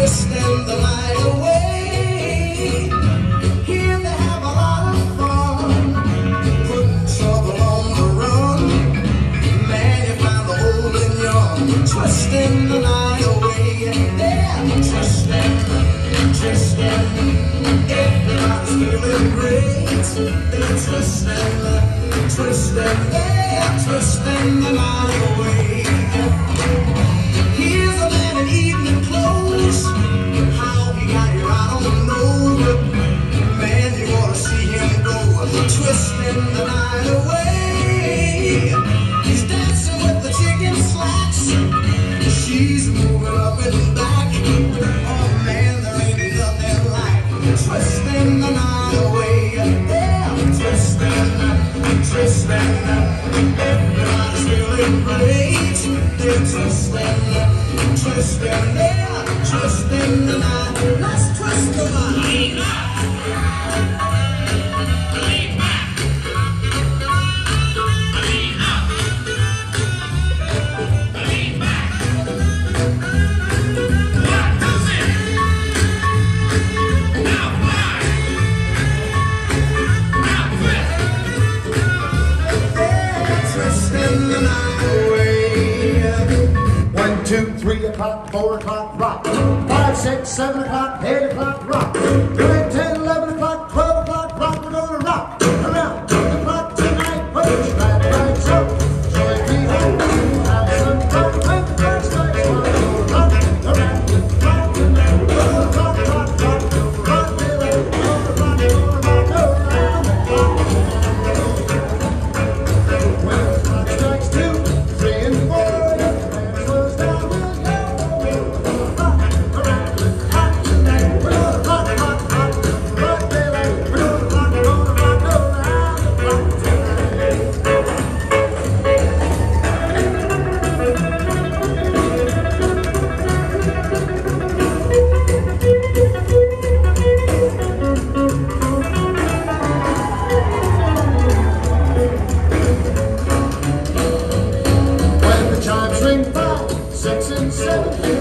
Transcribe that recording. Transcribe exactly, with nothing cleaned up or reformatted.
twisting the night away. Here they have a lot of fun, putting trouble on the run. Man, you find the old and young, twisting the night away. They're twisting, twisting, everybody's feeling great. They're twisting, twisting, they're twisting the night away. Here's a man in evening clothes. How he got here I don't know. Man, you ought to see him go, twisting the night away. He's dancing with the chicken slacks. She's moving up and back. Oh man, there ain't nothing like twisting the night away. Yeah, twisting, twisting, everybody's feeling great. They're twisting, twisting, yeah, twisting the night. Let's twist the night. Two, three o'clock, four o'clock, rock. Five, six, seven o'clock, eight o'clock, rock. Nine, ten, eleven o'clock, twelve o'clock, rock. We're gonna rock around the clock tonight. Put your glad rags up, join me home, have some fun. When the first lights on, we'll rock around the clock tonight. We're gonna rock, rock, rock, rock, till we're gonna rock, gonna rock around the clock tonight. When the clock strikes two, three, and four. Six and seven.